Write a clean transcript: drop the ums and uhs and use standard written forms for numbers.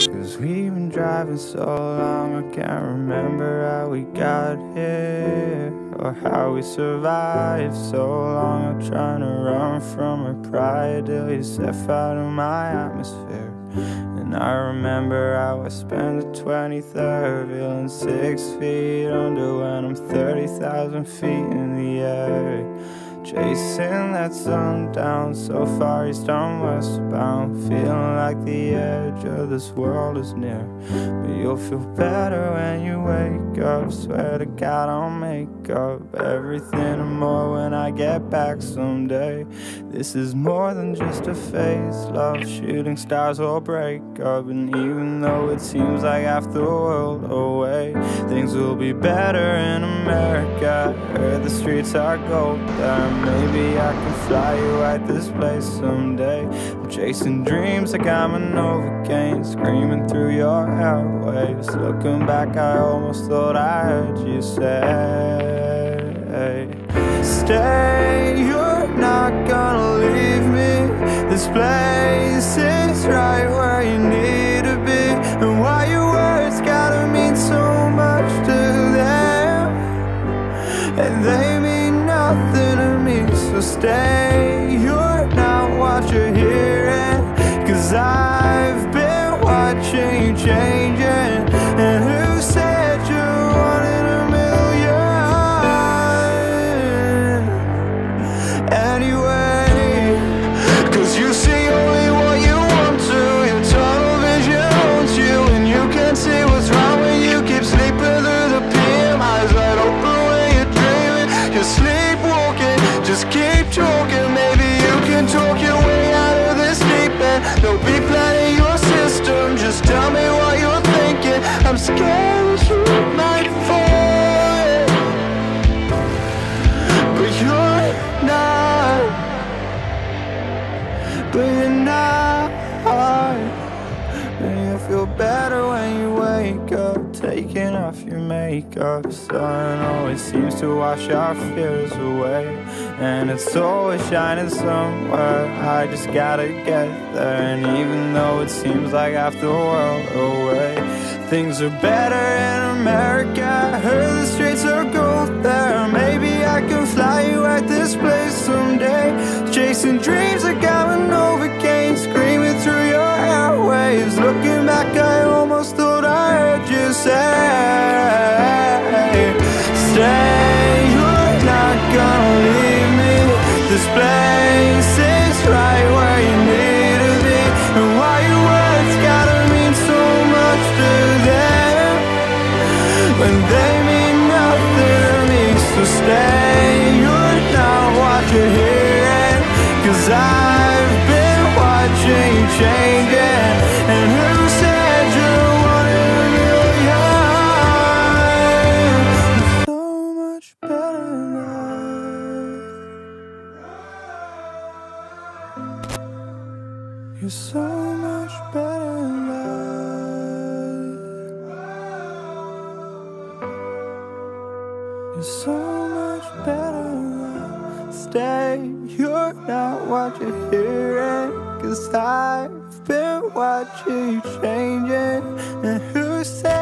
'Cause we've been driving so long, I can't remember how we got here, or how we survived so long. I'm trying to run from her pride till you step out of my atmosphere. And I remember how I spent the 23rd feeling 6 feet under when I'm 30,000 feet in the air, chasing that sun down so far east I'm westbound, feeling like the edge of this world is near. But you'll feel better when you wake up, swear to God I'll make up everything and more when I get back someday. This is more than just a phase, love, shooting stars will break up. And even though it seems like half the world away, things will be better in America. Heard the streets are gold there. Maybe I can fly you at this place someday. I'm chasing dreams like I'm a Novocaine, screaming through your airwaves. Looking back, I almost thought I heard you say, stay, you're not gonna leave me. This place is right where you need to be. And why your words gotta mean so much to them, and they mean nothing to me. So stay, you're not what you're hearing, 'cause I've been watching you changing. And who said you're one in a million anyway? 'Cause you see only what you want to, your tunnel vision owns you, and you can't see what's wrong when you keep sleeping through the PM. Eyes wide open when you're dreaming, you're sleepwalking. Just keep talking, maybe you can talk your way out of this deep end. Don't be planning your system, just tell me what you're thinking. I'm scared you might fall, but you're not. But you're not. And you feel better when you wake up, taking off your makeup. Sun always seems to wash our fears away, and it's always shining somewhere. I just gotta get there. And even though it seems like half the world away, things are better in America. I heard the streets are gold there. Maybe I can fly you at this place someday. Chasing dreams like I'm a Novocaine, screaming through your airwaves. Looking back, I almost thought I heard you say, stay, you're not gonna leave me. This place is right where you need to be. And why your words gotta mean so much to them, when they mean nothing to me. So stay, you're not what you're hearing, 'cause I've been watching you changing. And who said you're one in a million? So much better than that. You're so much better than that. You're so much better than that. Stay, you're not what you're hearing, 'cause I've been watching you changing. And who said